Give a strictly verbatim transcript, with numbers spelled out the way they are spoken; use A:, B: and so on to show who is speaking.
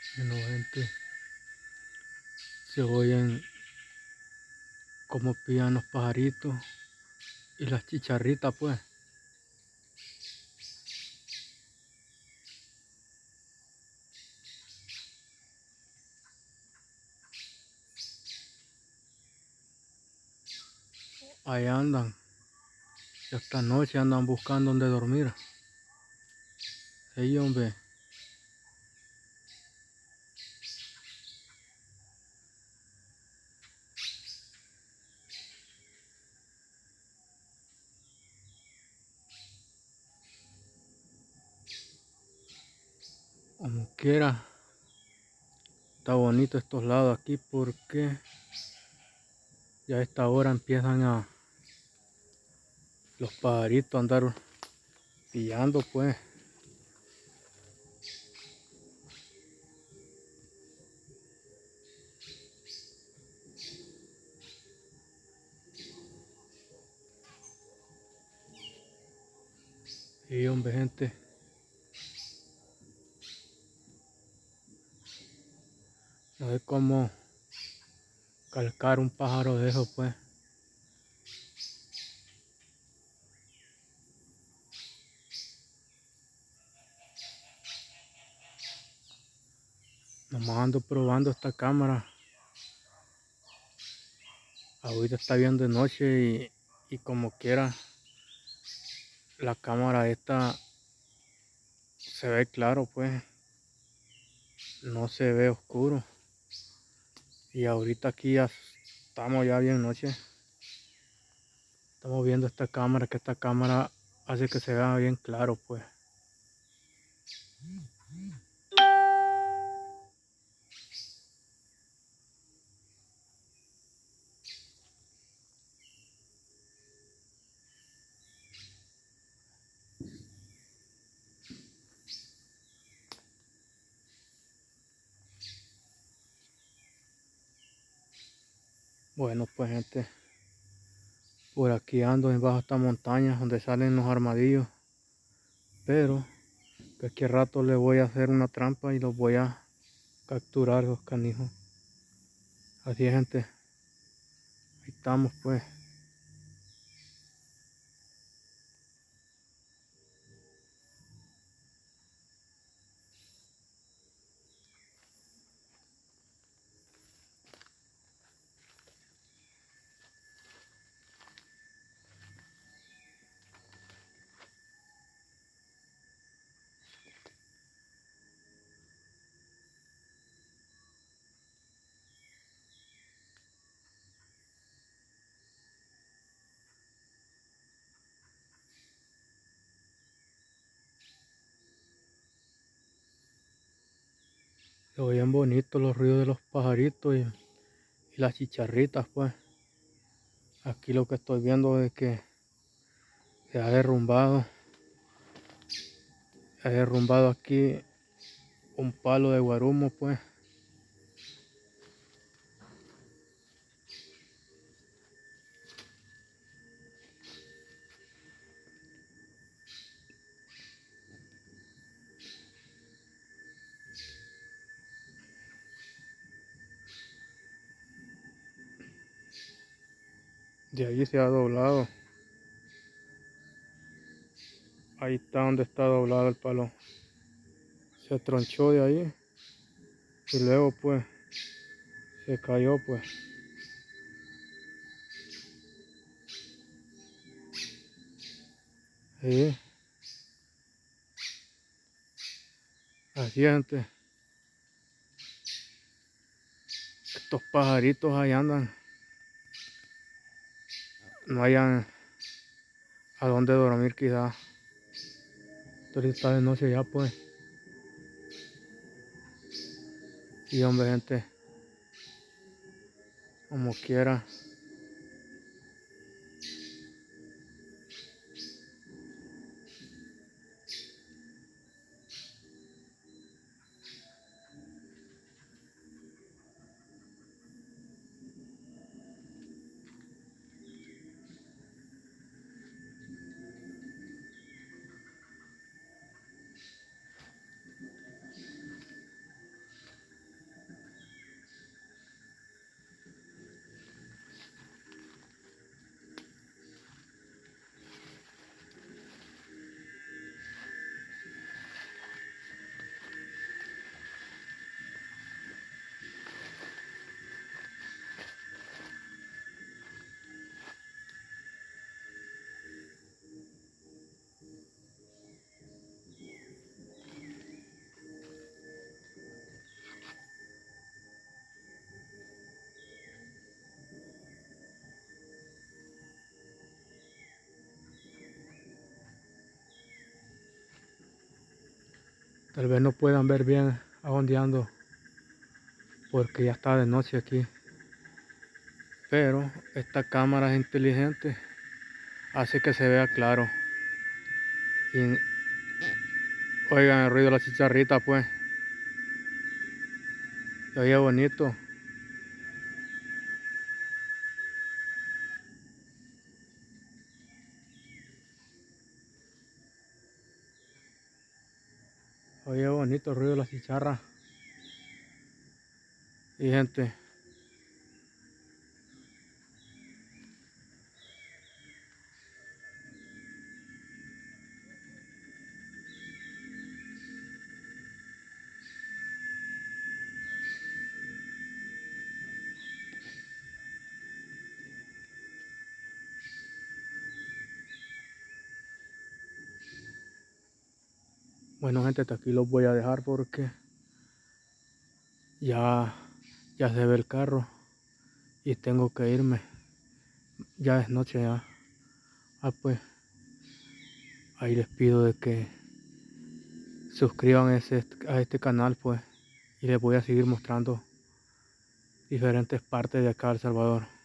A: Bueno, gente, se oyen como pían los pajaritos y las chicharritas, pues. Ahí andan. Y esta noche andan buscando donde dormir. Ey, hombre. Como quiera. Está bonito estos lados aquí porque ya a esta hora empiezan a los pajaritos a andar pillando, pues. Y hombre, gente. No sé cómo calcar un pájaro de esos, pues. Nomás ando probando esta cámara. Ahorita está bien de noche y, y como quiera la cámara esta se ve claro, pues. No se ve oscuro. Y ahorita aquí ya estamos ya bien noche. Estamos viendo esta cámara, que esta cámara hace que se vea bien claro, pues. Bueno, pues gente, por aquí ando debajo de esta montaña donde salen los armadillos. Pero que aquí rato le voy a hacer una trampa y los voy a capturar los canijos. Así es, gente. Ahí estamos, pues. Se oyen bonitos los ruidos de los pajaritos y, y las chicharritas, pues. Aquí lo que estoy viendo es que se ha derrumbado. Se ha derrumbado aquí un palo de guarumo, pues. De ahí se ha doblado. Ahí está donde está doblado el palo. Se tronchó de ahí. Y luego pues se cayó, pues. Sí. Así es, gente. Estos pajaritos ahí andan. No hayan a dónde dormir quizás. Entonces está de noche ya, pues. Y hombre, gente, como quiera. Tal vez no puedan ver bien a dónde ando porque ya está de noche aquí. Pero esta cámara es inteligente, hace que se vea claro. Y oigan el ruido de la chicharrita, pues. Se oye bonito. Se oye bonito el ruido de la chicharra. Y gente, bueno gente, hasta aquí los voy a dejar porque ya, ya se ve el carro y tengo que irme. Ya es noche ya. Ah pues, ahí les pido de que suscriban a, ese, a este canal pues. Y les voy a seguir mostrando diferentes partes de acá de El Salvador.